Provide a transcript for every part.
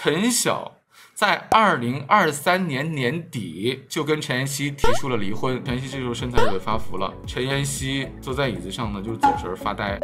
陈晓在2023年年底就跟陈妍希提出了离婚。陈妍希这时候身材也发福了，陈妍希坐在椅子上呢，就是走神发呆。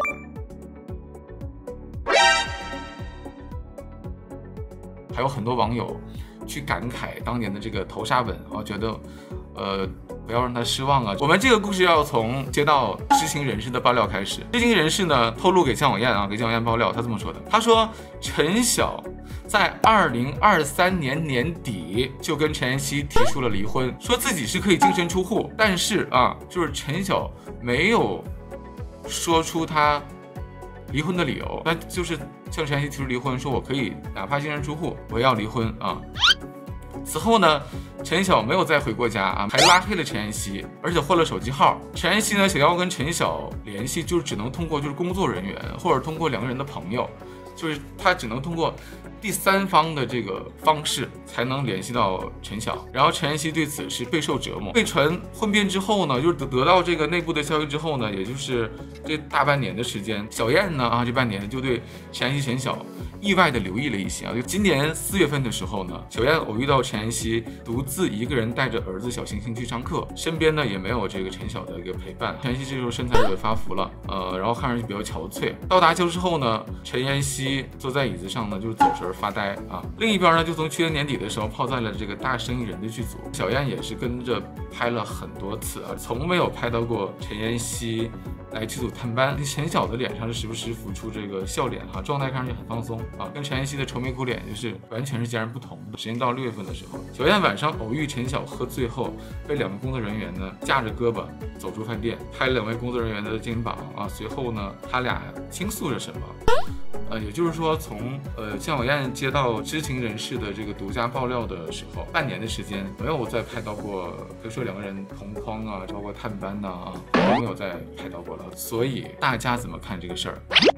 还有很多网友去感慨当年的这个投杀吻啊，觉得不要让他失望啊。我们这个故事要从接到知情人士的爆料开始。知情人士呢透露给姜晓燕给姜晓燕爆料，他这么说的：他说陈晓在2023年年底就跟陈妍希提出了离婚，说自己是可以净身出户，但是就是陈晓没有说出他离婚的理由，那就是向陈妍希提出离婚，说我可以哪怕净身出户，我也要离婚啊。此后呢，陈晓没有再回过家还拉黑了陈妍希，而且换了手机号。陈妍希呢想要跟陈晓联系，就只能通过工作人员或者通过两个人的朋友，就是他只能通过第三方的这个方式才能联系到陈晓。然后陈妍希对此是备受折磨。被传婚变之后呢，就是得到这个内部的消息之后呢，也就是这大半年的时间，小燕呢这半年就对陈妍希、陈晓意外的留意了一些就今年4月份的时候呢，小燕偶遇到陈妍希独自一个人带着儿子小星星去上课，身边呢也没有这个陈晓的一个陪伴。陈妍希这时候身材也发福了，然后看上去比较憔悴。到达家之后呢，陈妍希坐在椅子上呢，就是走神发呆另一边呢，就从去年年底的时候泡在了这个大生意人的剧组。小燕也是跟着拍了很多次从没有拍到过陈妍希来剧组探班。陈晓的脸上是时不时浮出这个笑脸状态看上去很放松跟陈妍希的愁眉苦脸就是完全是截然不同的。时间到6月份的时候，小燕晚上偶遇陈晓喝醉后，被2个工作人员呢架着胳膊走出饭店，拍了2位工作人员的肩膀随后呢，他俩倾诉着什么。也就是说，从姜晓燕接到知情人士的这个独家爆料的时候，半年的时间没有再拍到过，比如说2个人同框包括探班都没有再拍到过了。所以大家怎么看这个事儿？